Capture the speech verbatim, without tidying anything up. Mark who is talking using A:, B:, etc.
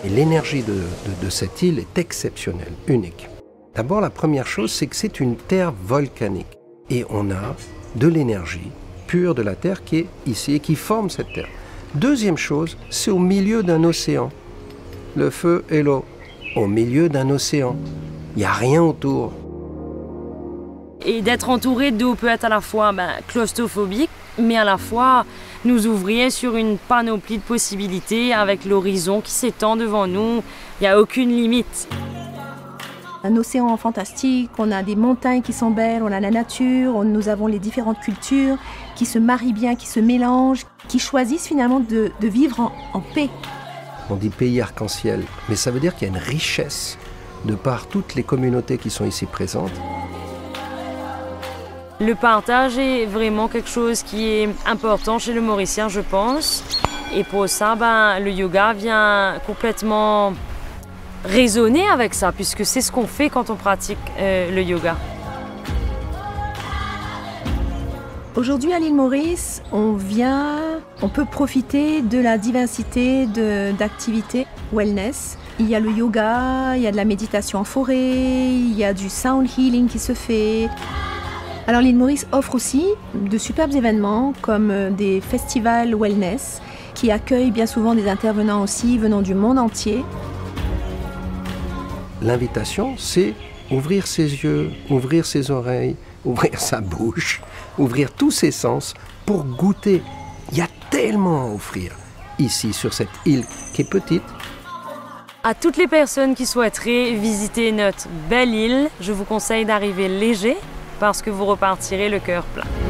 A: Et l'énergie de, de, de cette île est exceptionnelle, unique. D'abord, la première chose, c'est que c'est une terre volcanique. Et on a de l'énergie pure de la terre qui est ici et qui forme cette terre. Deuxième chose, c'est au milieu d'un océan. Le feu et l'eau, au milieu d'un océan. Il n'y a rien autour.
B: Et d'être entouré d'eau peut être à la fois ben, claustrophobique, mais à la fois nous ouvrir sur une panoplie de possibilités avec l'horizon qui s'étend devant nous. Il n'y a aucune limite.
C: Un océan fantastique, on a des montagnes qui sont belles, on a la nature, on, nous avons les différentes cultures qui se marient bien, qui se mélangent, qui choisissent finalement de, de vivre en, en paix.
A: On dit pays arc-en-ciel, mais ça veut dire qu'il y a une richesse de par toutes les communautés qui sont ici présentes.
B: Le partage est vraiment quelque chose qui est important chez le Mauricien, je pense. Et pour ça, ben, le yoga vient complètement résonner avec ça, puisque c'est ce qu'on fait quand on pratique euh, le yoga.
C: Aujourd'hui à l'île Maurice, on vient, on peut profiter de la diversité de, d'activités wellness. Il y a le yoga, il y a de la méditation en forêt, il y a du sound healing qui se fait. Alors l'île Maurice offre aussi de superbes événements comme des festivals wellness qui accueillent bien souvent des intervenants aussi venant du monde entier. L'invitation,
A: c'est ouvrir ses yeux, ouvrir ses oreilles, ouvrir sa bouche, ouvrir tous ses sens pour goûter. Il y a tellement à offrir ici sur cette île qui est petite.
B: À toutes les personnes qui souhaiteraient visiter notre belle île, je vous conseille d'arriver léger parce que vous repartirez le cœur plein.